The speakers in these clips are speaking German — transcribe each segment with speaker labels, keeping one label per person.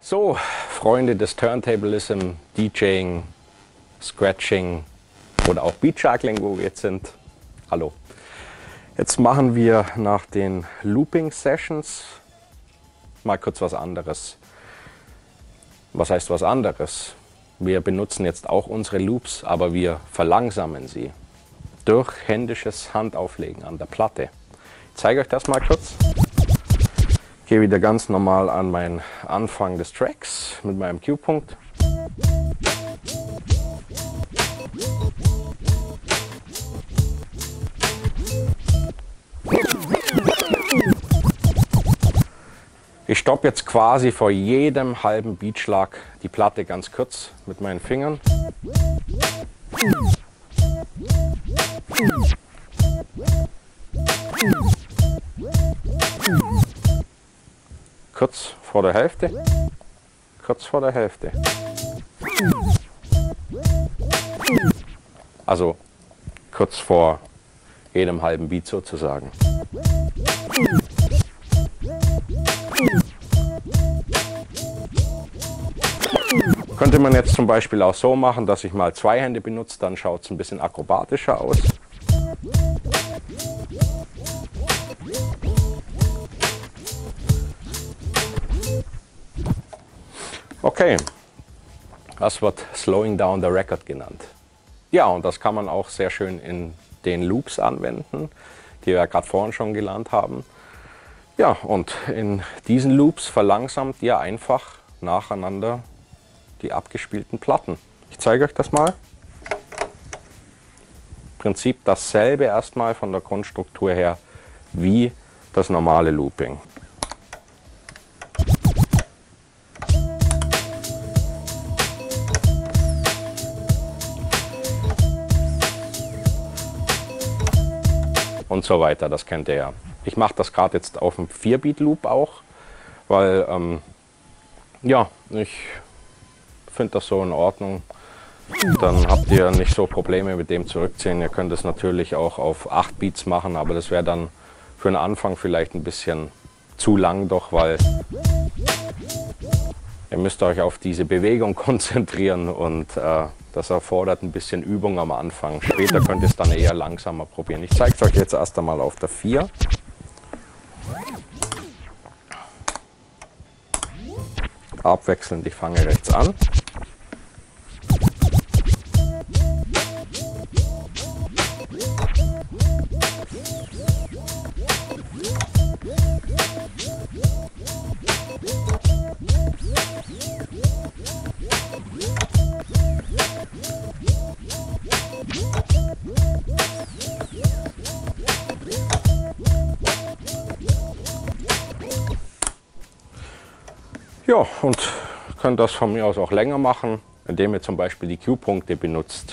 Speaker 1: So, Freunde des Turntablism, DJing, Scratching oder auch Beat Juggling, wo wir jetzt sind. Hallo. Jetzt machen wir nach den Looping Sessions mal kurz was anderes. Was heißt was anderes? Wir benutzen jetzt auch unsere Loops, aber wir verlangsamen sie durch händisches Handauflegen an der Platte. Ich zeige euch das mal kurz. Ich gehe wieder ganz normal an meinen Anfang des Tracks mit meinem Q-Punkt. Ich stoppe jetzt quasi vor jedem halben Beatschlag die Platte ganz kurz mit meinen Fingern. Kurz vor der Hälfte, kurz vor der Hälfte. Also kurz vor jedem halben Beat sozusagen. Könnte man jetzt zum Beispiel auch so machen, dass ich mal zwei Hände benutze, dann schaut es ein bisschen akrobatischer aus. Okay, das wird Slowing Down the Record genannt. Ja, und das kann man auch sehr schön in den Loops anwenden, die wir ja gerade vorhin schon gelernt haben. Ja, und in diesen Loops verlangsamt ihr einfach nacheinander die abgespielten Platten. Ich zeige euch das mal. Im Prinzip dasselbe erstmal von der Grundstruktur her wie das normale Looping. Und so weiter, das kennt ihr ja. Ich mache das gerade jetzt auf dem 4-Beat-Loop auch, weil ja, ich finde das so in Ordnung. Dann habt ihr nicht so Probleme mit dem Zurückziehen. Ihr könnt es natürlich auch auf 8 Beats machen, aber das wäre dann für den Anfang vielleicht ein bisschen zu lang doch, weil ihr müsst euch auf diese Bewegung konzentrieren und das erfordert ein bisschen Übung am Anfang. Später könnt ihr es dann eher langsamer probieren. Ich zeige es euch jetzt erst einmal auf der 4. Abwechselnd, ich fange rechts an. Ja, und könnt das von mir aus auch länger machen, indem ihr zum Beispiel die Q-Punkte benutzt.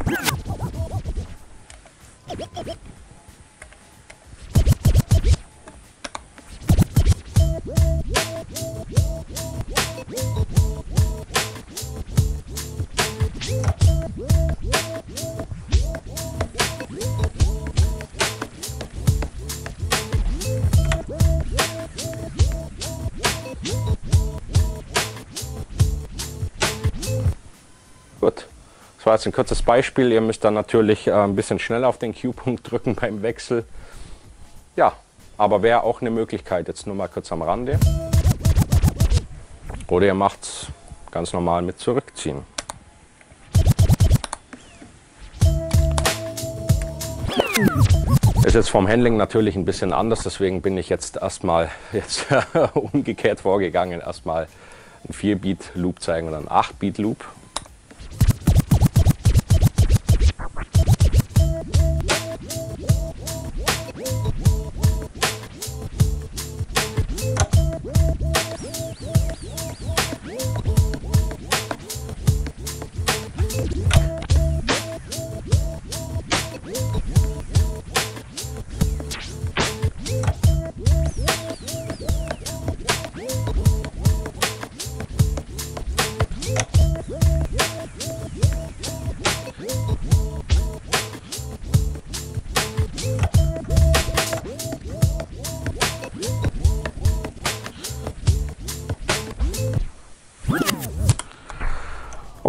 Speaker 1: Gut, das war jetzt ein kurzes Beispiel. Ihr müsst dann natürlich ein bisschen schneller auf den Q-Punkt drücken beim Wechsel. Ja, aber wäre auch eine Möglichkeit, jetzt nur mal kurz am Rande. Oder ihr macht es ganz normal mit Zurückziehen. Ist jetzt vom Handling natürlich ein bisschen anders, deswegen bin ich jetzt erstmal umgekehrt vorgegangen. Erstmal einen 4-Beat-Loop zeigen und einen 8-Beat-Loop.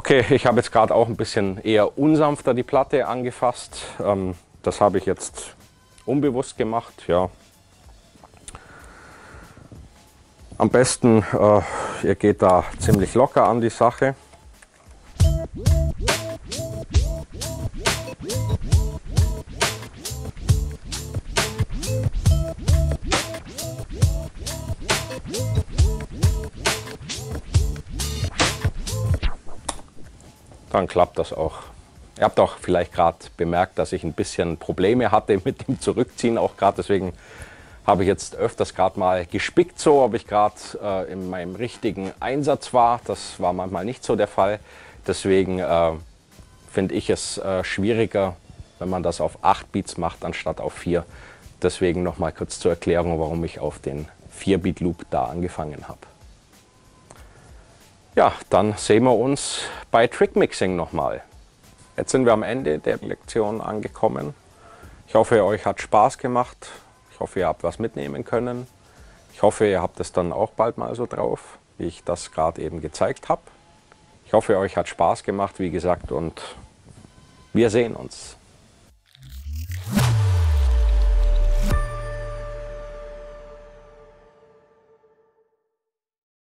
Speaker 1: Okay, ich habe jetzt gerade auch ein bisschen eher unsanfter die Platte angefasst. Das habe ich jetzt unbewusst gemacht. Ja. Am besten, ihr geht da ziemlich locker an die Sache. Dann klappt das auch. Ihr habt auch vielleicht gerade bemerkt, dass ich ein bisschen Probleme hatte mit dem Zurückziehen, auch gerade deswegen habe ich jetzt öfters gerade mal gespickt, so ob ich gerade in meinem richtigen Einsatz war. Das war manchmal nicht so der Fall. Deswegen finde ich es schwieriger, wenn man das auf 8 Beats macht, anstatt auf 4. Deswegen nochmal kurz zur Erklärung, warum ich auf den 4-Beat-Loop da angefangen habe. Ja, dann sehen wir uns bei Trickmixing nochmal. Jetzt sind wir am Ende der Lektion angekommen. Ich hoffe, euch hat Spaß gemacht. Ich hoffe, ihr habt was mitnehmen können. Ich hoffe, ihr habt es dann auch bald mal so drauf, wie ich das gerade eben gezeigt habe. Ich hoffe, euch hat Spaß gemacht, wie gesagt, und wir sehen uns.